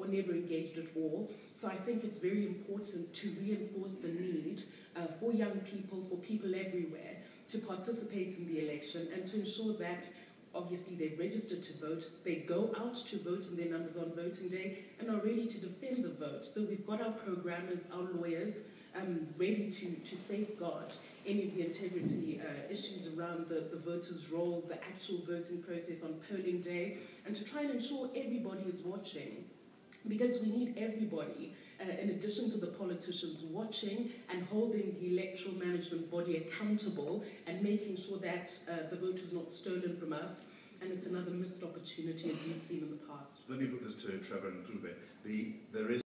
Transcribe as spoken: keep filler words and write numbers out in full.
or never engaged at all. So I think it's very important to reinforce the need uh, for young people, for people everywhere, to participate in the election and to ensure that obviously they've registered to vote, they go out to vote in their numbers on voting day and are ready to defend the vote. So we've got our programmers, our lawyers, um, ready to, to safeguard any of the integrity uh, issues around the, the voters' roll, the actual voting process on polling day, and to try and ensure everybody is watching. Because we need everybody, uh, in addition to the politicians, watching and holding the electoral management body accountable and making sure that uh, the vote is not stolen from us. And it's another missed opportunity, as we've seen in the past. Let me put this to Trevor and Tube. The, there is